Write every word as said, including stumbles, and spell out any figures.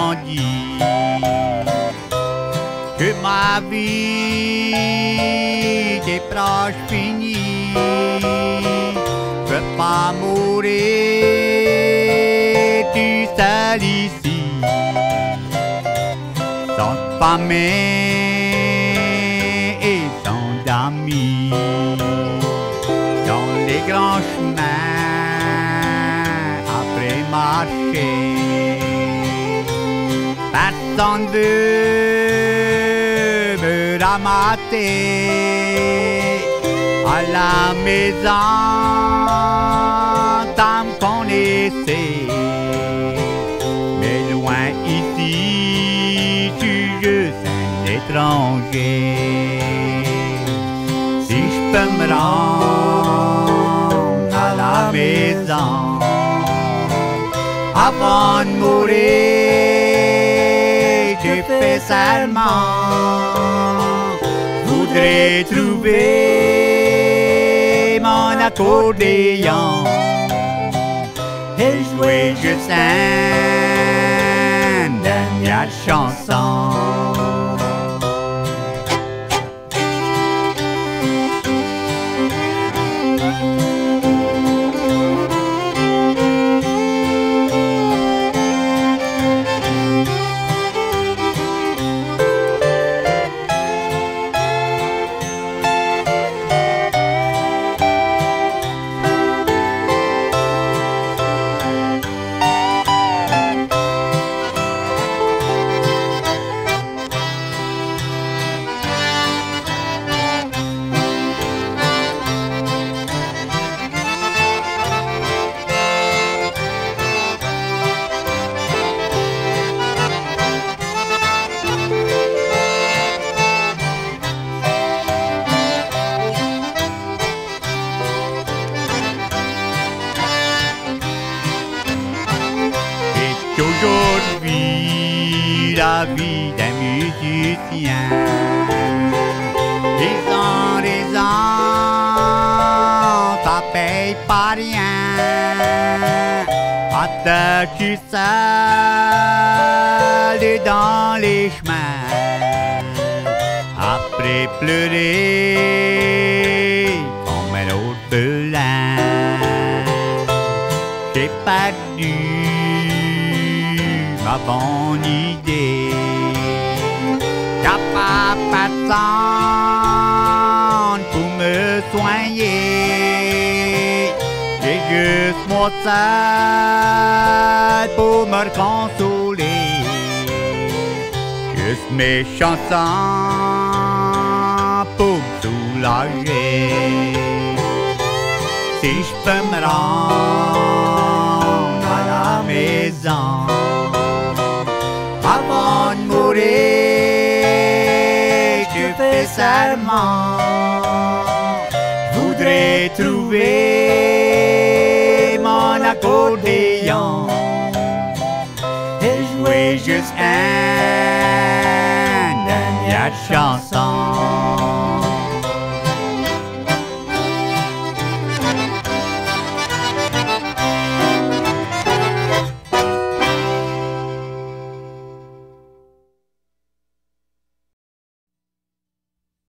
grandit, que ma vie est proche finie, je veux pas mourir tout seul ici, sans famille et sans amis, dans les grands chemins après marcher. Personne veut me ramasser à la maison, tant qu'on essaie. Mais loin ici, je suis juste un étranger. Si je peux me rendre à la maison avant de mourir, je fais serment, voudrais trouver mon accordéon et jouer juste une dernière chanson. Aujourd'hui, la vie d'un musicien, les ans, les ans, ça paye pas rien. Attaché seul dans les chemins, après pleurer comme un orphelin. J'ai perdu ma bonne idée, y'a pas personne pour me soigner. J'ai juste moi seul pour me consoler, juste mes chansons pour me soulager. Si je peux me rendre à la maison avant de mourir, je fais serment, voudrais trouver mon accordéon et jouer juste une dernière chanson.